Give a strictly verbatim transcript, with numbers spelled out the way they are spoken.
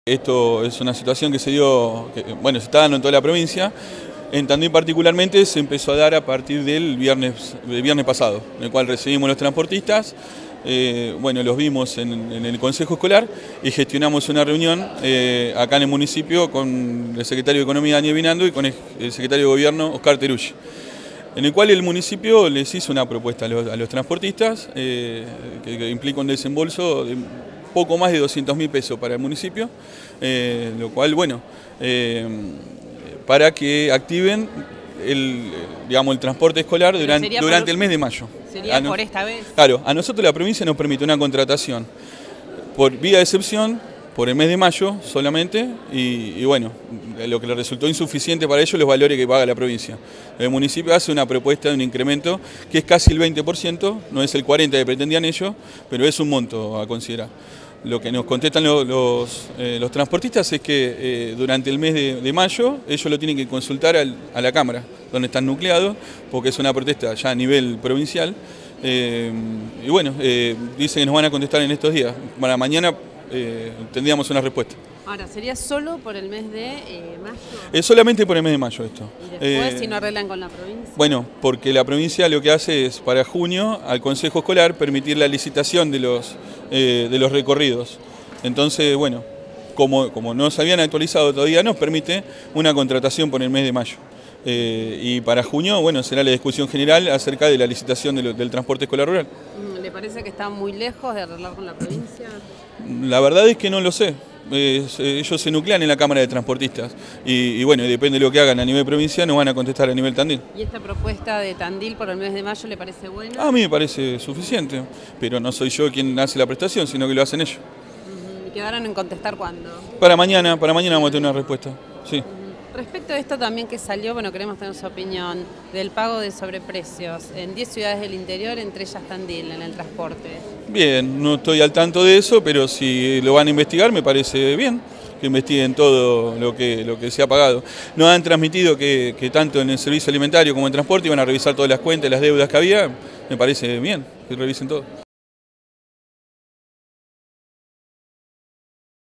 Esto es una situación que se dio, que, bueno, se está dando en toda la provincia. En Tandil particularmente se empezó a dar a partir del viernes, del viernes pasado, en el cual recibimos los transportistas, eh, bueno, los vimos en, en el Consejo Escolar y gestionamos una reunión eh, acá en el municipio con el secretario de Economía Daniel Binando y con el, el secretario de Gobierno Oscar Teruggi, en el cual el municipio les hizo una propuesta a los, a los transportistas eh, que, que implica un desembolso de poco más de doscientos mil pesos para el municipio, eh, lo cual, bueno, eh, para que activen el, digamos, el transporte escolar durante, durante por, el mes de mayo. ¿Sería no, por esta vez? Claro, a nosotros la provincia nos permite una contratación por vía de excepción, por el mes de mayo solamente, y, y bueno, lo que le resultó insuficiente para ellos los valores que paga la provincia. El municipio hace una propuesta de un incremento que es casi el veinte por ciento, no es el cuarenta por ciento que pretendían ellos, pero es un monto a considerar. Lo que nos contestan los, los, eh, los transportistas es que eh, durante el mes de, de mayo ellos lo tienen que consultar al, a la Cámara, donde están nucleados, porque es una protesta ya a nivel provincial. Eh, y bueno, eh, dicen que nos van a contestar en estos días. Para mañana eh, tendríamos una respuesta. Ahora, ¿sería solo por el mes de eh, mayo? Es solamente por el mes de mayo esto. ¿Y después eh, si no arreglan con la provincia? Bueno, porque la provincia lo que hace es para junio al Consejo Escolar permitir la licitación de los, eh, de los recorridos. Entonces, bueno, como, como no se habían actualizado todavía, nos permite una contratación por el mes de mayo. Eh, y para junio, bueno, será la discusión general acerca de la licitación de lo, del transporte escolar rural. ¿Le parece que está muy lejos de arreglar con la provincia? La verdad es que no lo sé. Eh, ellos se nuclean en la Cámara de Transportistas y, y bueno, depende de lo que hagan a nivel provincial, nos van a contestar a nivel Tandil. ¿Y esta propuesta de Tandil por el mes de mayo le parece buena? A mí me parece suficiente, pero no soy yo quien hace la prestación, sino que lo hacen ellos. ¿Y quedaron en contestar cuándo? Para mañana, para mañana vamos a tener una respuesta, sí. Respecto a esto también que salió, bueno, queremos tener su opinión, del pago de sobreprecios en diez ciudades del interior, entre ellas Tandil, en el transporte. Bien, no estoy al tanto de eso, pero si lo van a investigar me parece bien que investiguen todo lo que, lo que se ha pagado. Nos han transmitido que, que tanto en el servicio alimentario como en transporte iban a revisar todas las cuentas, las deudas que había, me parece bien que revisen todo.